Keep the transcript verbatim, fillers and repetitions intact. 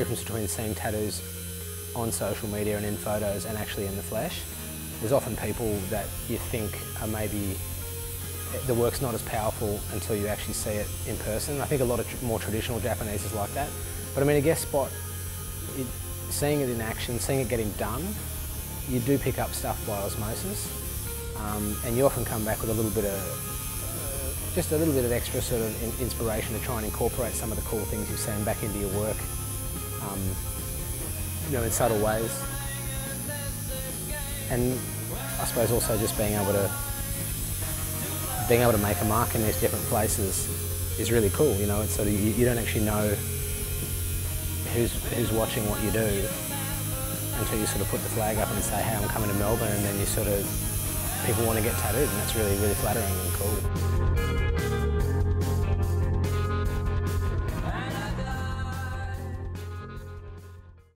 difference between seeing tattoos on social media and in photos and actually in the flesh. There's often people that you think are maybe, the work's not as powerful until you actually see it in person. I think a lot of tr more traditional Japanese is like that. But I mean, a guest spot, it, seeing it in action, seeing it getting done, you do pick up stuff by osmosis. Um, and you often come back with a little bit of, uh, just a little bit of extra sort of in inspiration to try and incorporate some of the cool things you've seen back into your work, um, you know, in subtle ways. And I suppose also just being able to, being able to make a mark in these different places is really cool. You know, it's sort of, you, you don't actually know who's who's watching what you do until you sort of put the flag up and say, hey, I'm coming to Melbourne, and then you sort of, people want to get tattooed, and that's really, really flattering and cool.